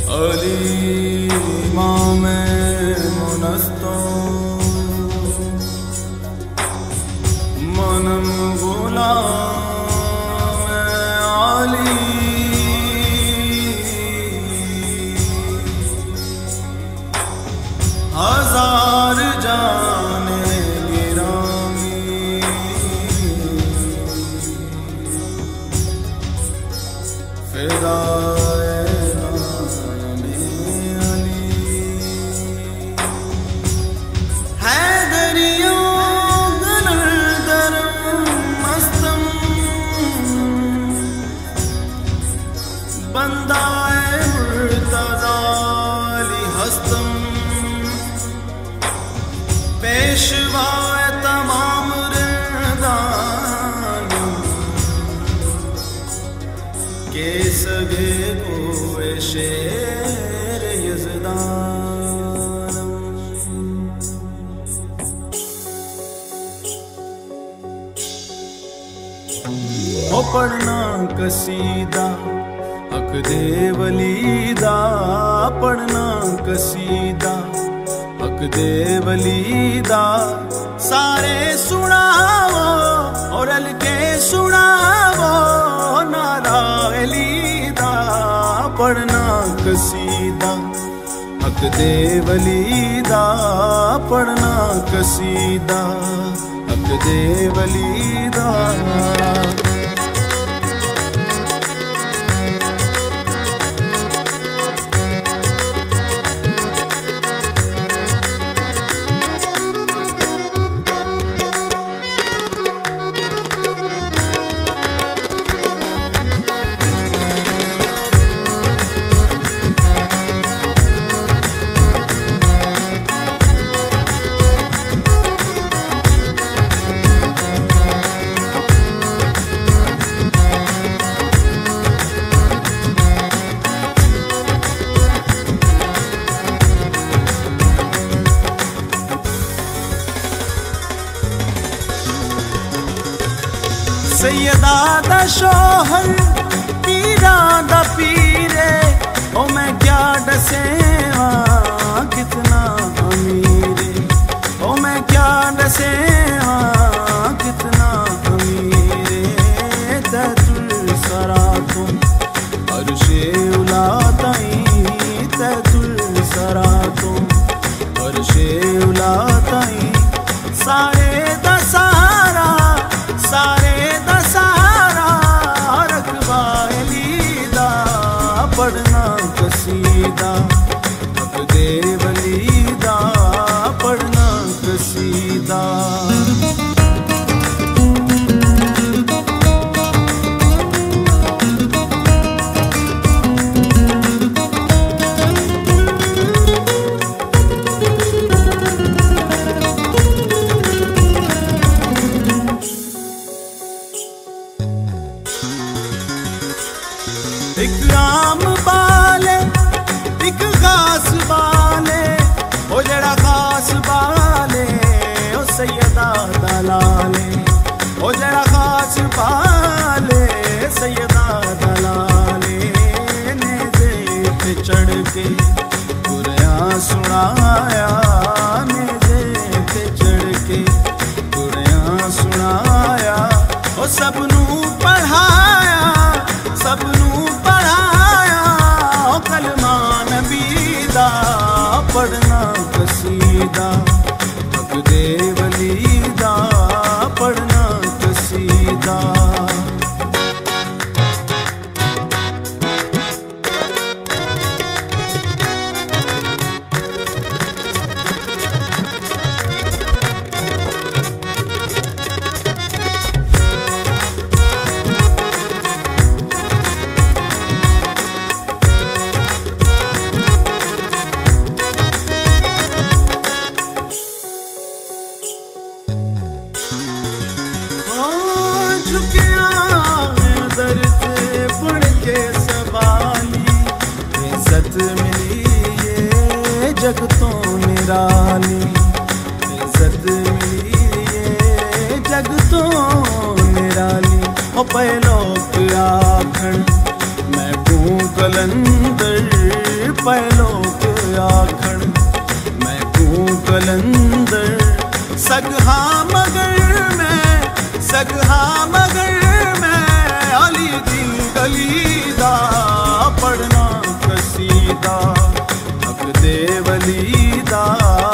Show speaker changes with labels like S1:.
S1: अली इमाम मुनस्तो मनम गुलाम अली हजार जाने गिरामी फिदाए नामे अली हैदरियों गलदरम मस्तम बंदाए मुर्तज़ा अली हस्तम पेशवाए तमाम रिदानम के सगे कोए शेर यज़दानम। हो पढ़ना कसीदा हक दे वलीदा, पढ़ना कसीदा हक दे वलीदा, सारे सुनावो और अल के सुनावो नारा अलीदा। पढ़ना कसीदा हक दे वलीदा, पढ़ना कसीदा हक दे वलीदा। सैयदा दा शोहर पीरा दा पीरे, ओ मैं क्या दसेवा कितना अमीरे, ओ मैं क्या दसेवा कितना अमीरे। तैतुल सरा तुम अर्शे उला ताई, तैतुल सरा तुम अर्शे उला ताई, सारे दा सारा सारे दा सारा रकबा अलीदा। पढ़ना कसीदा हक दे वलीदा, पढ़ना कसीदा। एक राम बाले एक खास बाले, ओ जड़ा खास बाले ओ सैयदा दलाले, ओ जड़ा खास बाले सैयदा दलाले। नेज़े पे चढ़ के कुरान सुनाया, नेज़े पे चढ़ के कुरान सुनाया, ओ सबनू पढ़ाया सबनू पढ़ाया, ओ कलमा नबीदा। पढ़ना कसीदा हक दे वलीदा, पढ़ना कसीदा। जग तो निराली इज्जत मिली ये जग तो निराली। ओ पहलो आखण मैं तू कलंदर पैलोक आखण मैं हूँ कलंदर सगहा मगर मैं अली दी गली दा पढ़ना कसीदा हक दे वली दा